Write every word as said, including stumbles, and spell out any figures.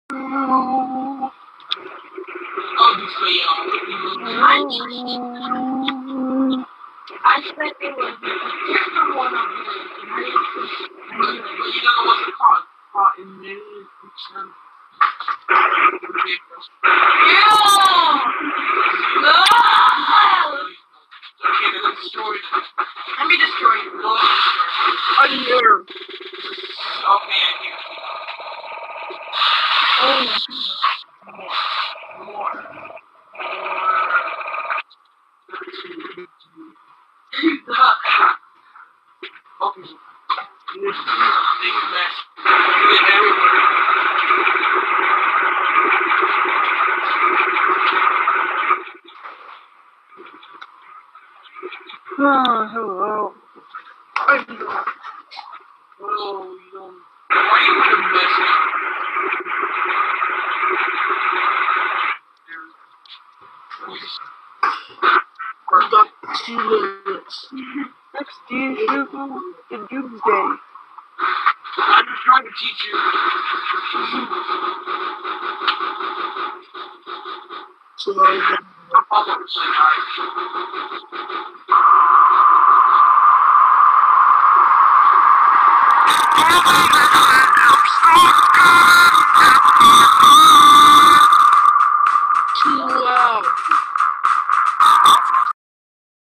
Obviously, um, I expect it was just the one of the but, but you don't know what's it called? Caught in million percent. Yeah! No! Okay, then let's destroy it. Let me destroy it. Go ahead and destroy it. I'm here. Okay, I'm here. Oh, more. More. More. Okay. This is a big mess. Get everywhere. Ah, hello. I'm here. Oh, you don't. Why are you the best? I've got two minutes. Next year, Sugar, the Doomsday. I'm just trying to teach you. So, I'm almost like,